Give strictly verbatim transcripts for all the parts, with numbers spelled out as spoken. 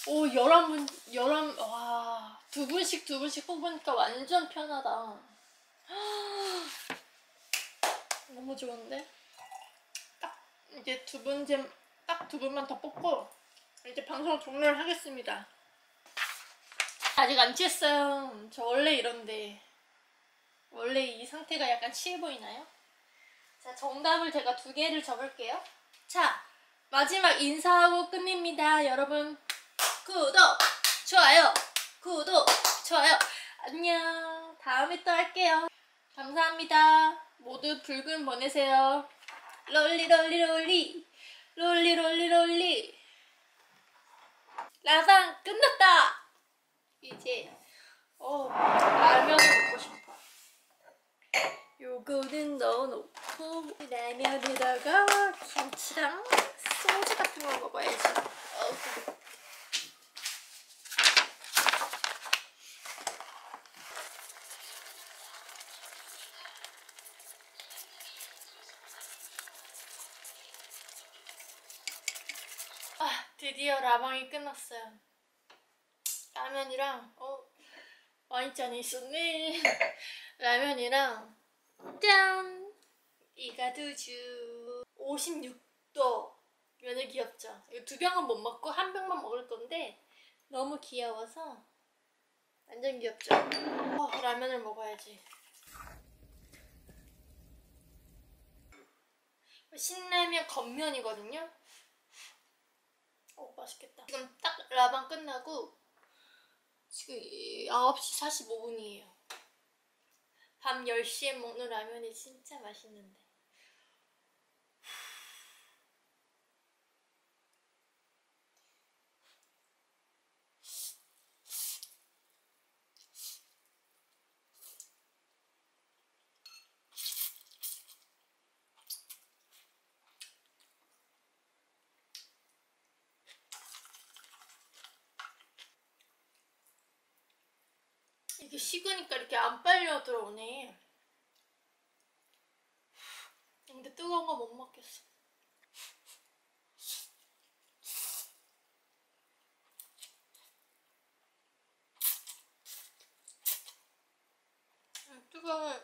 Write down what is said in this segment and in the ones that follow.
오, 열한 분, 열한, 와, 두 분씩 두 분씩 뽑으니까 완전 편하다. 너무 좋은데? 딱, 이제 두 분, 딱 두 분만 더 뽑고, 이제 방송 종료를 하겠습니다. 아직 안 취했어요. 저 원래 이런데. 원래 이 상태가 약간 취해 보이나요? 자, 정답을 제가 두 개를 적을게요. 자, 마지막 인사하고 끝냅니다. 여러분, 구독, 좋아요, 구독, 좋아요. 안녕. 다음에 또 할게요. 감사합니다. 모두 붉은 보내세요. 롤리 롤리 롤리 롤리 롤리 롤리. 라방 끝났다. 이제 어 라면을 먹고 싶어. 요거는 넣어놓고 라면에다가 김치랑 소주 같은 거 먹어야지. 어우. 아, 드디어 라방이 끝났어요. 라면이랑 어 와인잔이 있었네. 라면이랑 짠! 이가두주 오십육 도 면을 귀엽죠? 이거 두 병은 못 먹고 한 병만 먹을 건데 너무 귀여워서 완전 귀엽죠? 어, 라면을 먹어야지. 신라면 겉면이거든요? 어, 맛있겠다. 지금 딱 라방 끝나고 지금 아홉 시 사십오 분이에요. 밤 열 시에 먹는 라면이 진짜 맛있는데. 이게 식으니까 이렇게 안 빨려 들어오네. 근데 뜨거운 거 못 먹겠어. 음, 뜨거워.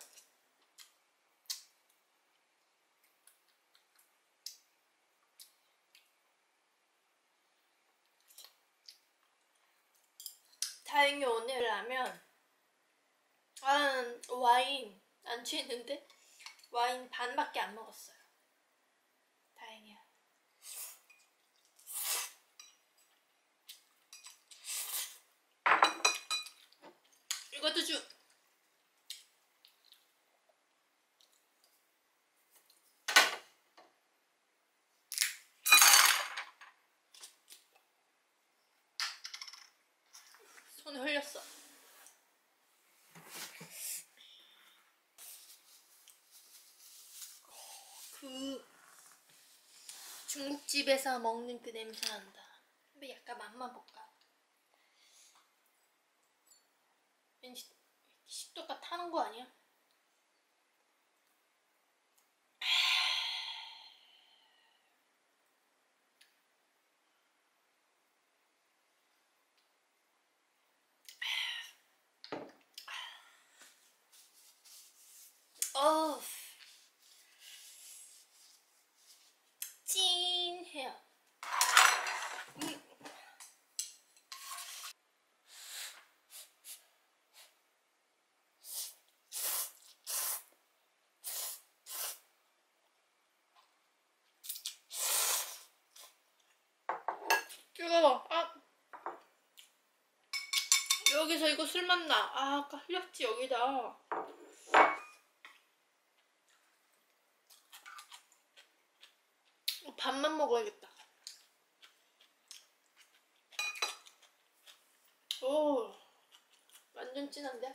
다행히 오늘 라면 아, 와인 안 취했는데 와인 반밖에 안 먹었어요. 다행이야. 이것도 주. 손에 흘렸어. 그 중국집에서 먹는 그 냄새 난다. 근데 약간 맛만 볼까? 왠지 식도가 타는 거 아니야? 어, 찐해요. 음. 뜨거워. 아, 여기서 이거 술 맛나. 아, 아까 흘렸지 여기다. 밥만 먹어야겠다. 오, 완전 진한데?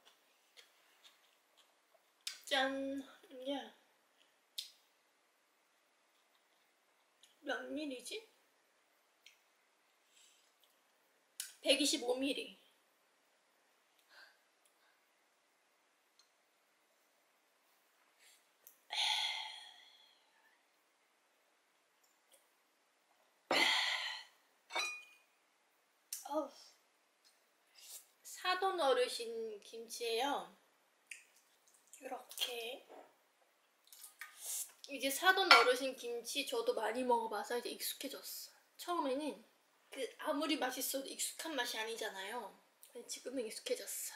짠. 이게 몇 밀리지? 백이십오 밀리리터. 아우. 사돈 어르신 김치예요. 이렇게 이제 사돈 어르신 김치 저도 많이 먹어봐서 이제 익숙해졌어. 처음에는 그 아무리 맛있어도 익숙한 맛이 아니잖아요. 근데 지금은 익숙해졌어.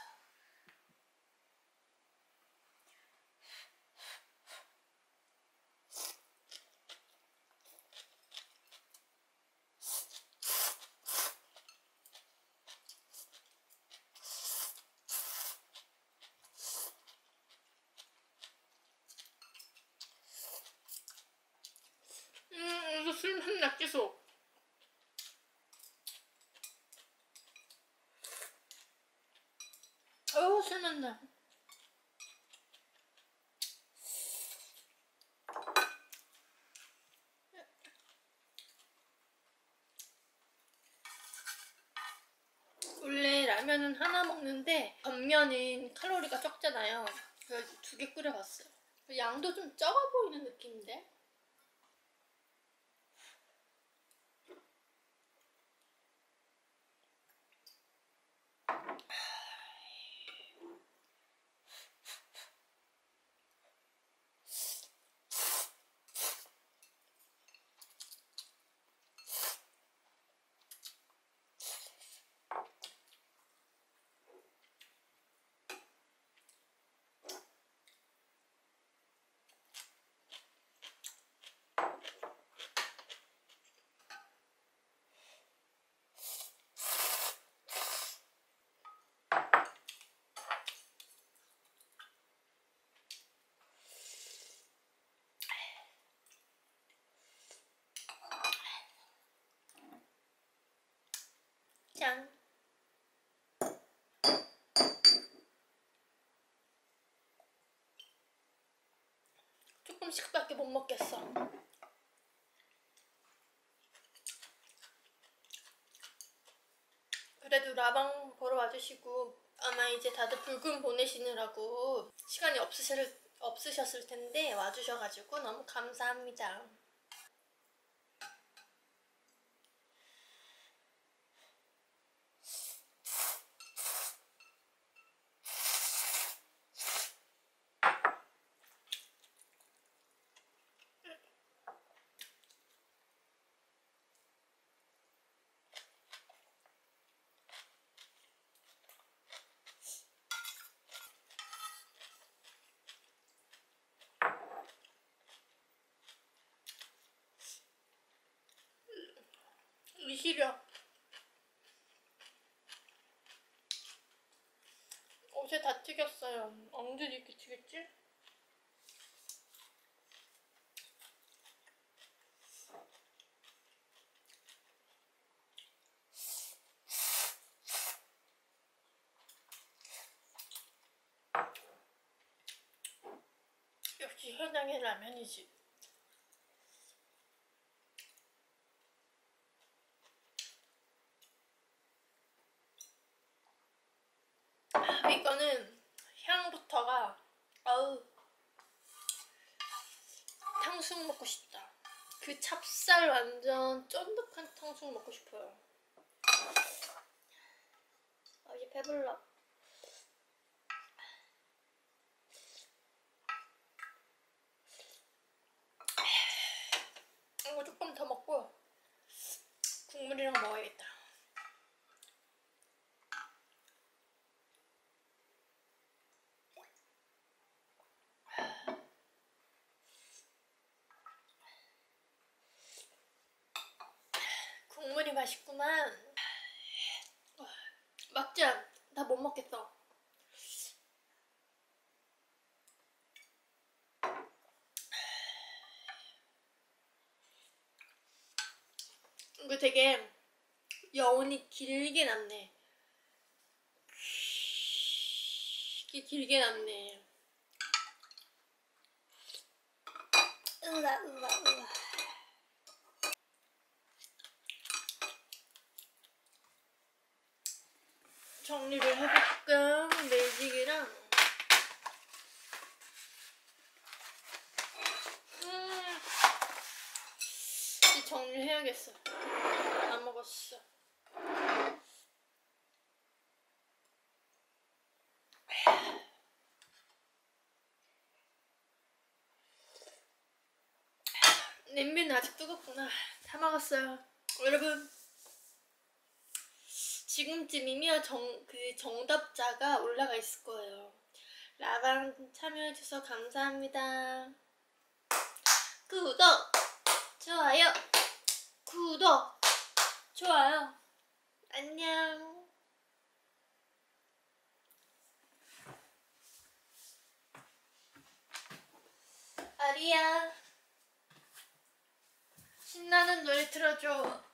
음, 이거 술 한나 계속. 어우, 술 난다. 원래 라면은 하나 먹는데 전면은 칼로리가 적잖아요. 그래서 두 개 끓여봤어요. 양도 좀 적어 보이는 느낌인데? 짠! 조금씩밖에 못 먹겠어. 그래도 라방 보러 와주시고 아마 이제 다들 불금 보내시느라고 시간이 없으실, 없으셨을 텐데 와주셔가지고 너무 감사합니다. 이 시력 옷에 다 튀겼어요. 언제 이렇게 튀겼지? 역시 현장의 라면이지. 아, 이거는 향부터가 아우 탕수육 먹고 싶다. 그 찹쌀 완전 쫀득한 탕수육 먹고 싶어요. 아, 이제 배불러. 이거 조금 더 먹고 국물이랑 먹어야겠다. 국물이 맛있구만. 맞지? 나 못 먹겠어. 이거 되게 여운이 길게 났네. 이게 길게 났네. 으아 으아 으아. 정리를 해볼까? 매직이랑 음, 이 정리해야겠어. 다 먹었어. 냄비는 아직 뜨겁구나. 다 먹었어요. 여러분, 지금쯤이면 정, 그 정답자가 올라가 있을 거예요. 라방 참여해주셔서 감사합니다. 구독, 좋아요, 구독, 좋아요. 안녕. 아리야, 신나는 노래 틀어줘.